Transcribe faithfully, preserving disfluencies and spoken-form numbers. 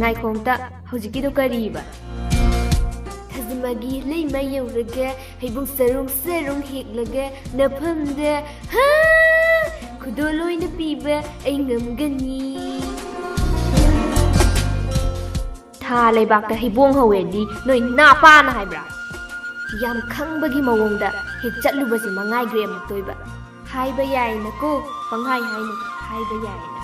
ꯉꯥꯏꯈꯣꯡꯇ ꯍꯧꯖꯤꯛꯀꯤꯗꯣ ꯀꯔꯤꯕ ꯊꯥꯖꯃꯒꯤ ꯂꯩꯃ ꯌꯧꯔꯒ ꯍꯩꯕꯨꯡ ꯁꯔꯨꯡ ꯁꯔꯨꯡ ꯍꯦꯛꯂꯒ ꯅꯐꯝꯗ ꯍꯥ ꯈꯨꯗꯣꯜ ꯑꯣꯏꯅ ꯄꯤꯕ ꯑꯩ ꯉꯝꯒꯅꯤ ꯊꯥ ꯂꯩꯕꯥꯛꯇ ꯍꯩꯕꯣꯡ ꯍꯧꯋꯦꯗꯤ ꯅꯣꯏ ꯅꯥꯄꯥꯅ ꯍꯥꯏꯕ꯭ꯔꯥ ꯌꯥꯝ ꯈꯪꯕꯒꯤ ꯃꯑꯣꯡꯗ ꯍꯦꯛ ꯆꯠꯂꯨꯕꯁꯤ ꯃꯉꯥꯏꯈ꯭ꯔꯦ ꯑꯃꯨꯛꯇꯣꯏꯕ ꯍꯥꯏꯕ ꯌꯥꯏꯅꯀꯣ ꯄꯪꯍꯥꯏ ꯍꯥꯏꯅꯨ ꯍꯥꯏꯕ ꯌꯥꯏꯅ